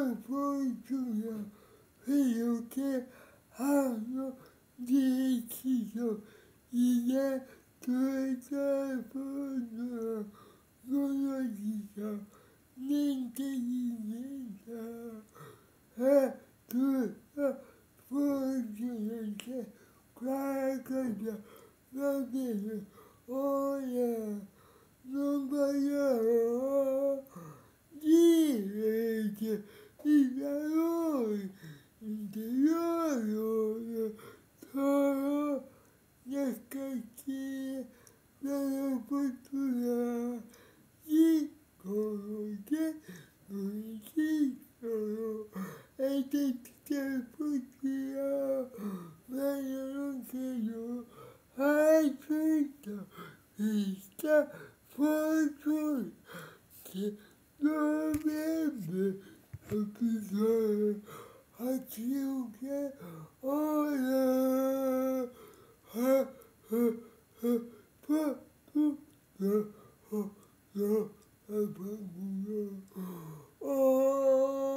fortuna, vedo che hanno deciso di dare tutta fortuna, non lo dico, niente di niente, è tutta fortuna che qualcosa va bene, ora non voglio dire che i valori interiori sono le scacchiere della fortuna, dicono che non esistono ed è tutta fortuna, ma io non credo. Aspetta, questa fortuna che dovrebbe capitare a chiunque ora fortuna, oh,